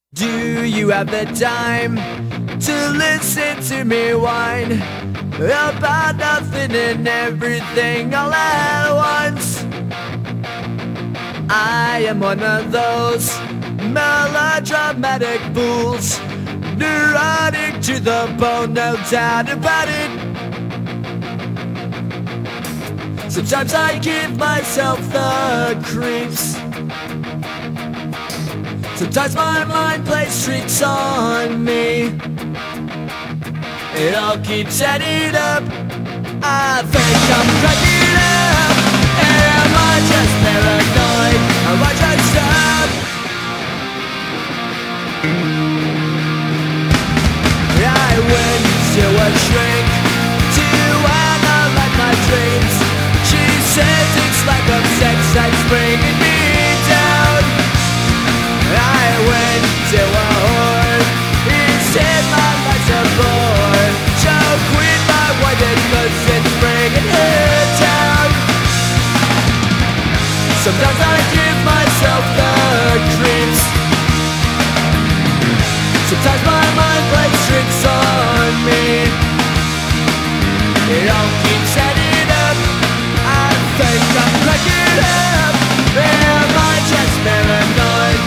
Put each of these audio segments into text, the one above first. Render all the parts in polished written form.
Do you have the time to listen to me whine about nothing and everything all at once? I am one of those melodramatic fools, neurotic to the bone, no doubt about it. Sometimes I give myself the creeps. Sometimes my mind plays tricks on me. It all keeps adding up. I think I'm cracking up. Am I just paranoid? Am I just up? I went to a shrink to analyze my dreams. She says it's lack of sex that's bringing me down. I went to a whore. He said my life's a bore. So quit my wedding cause it's bringing her down. Sometimes I give myself the creeps. Sometimes my mind plays tricks on me. It all keeps adding up. I think I'm cracking up. Am I just paranoid?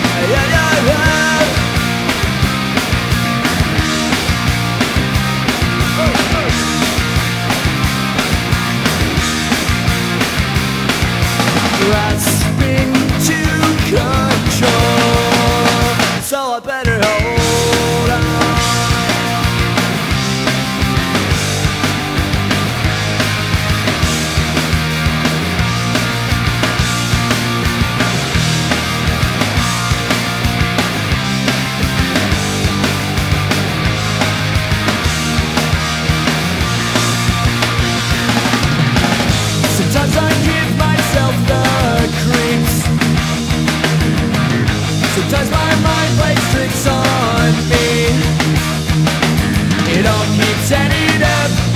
Grasping to control, so I better hold on. Sometimes I give myself the creeps. Sometimes my mind plays tricks on me. It all keeps adding up.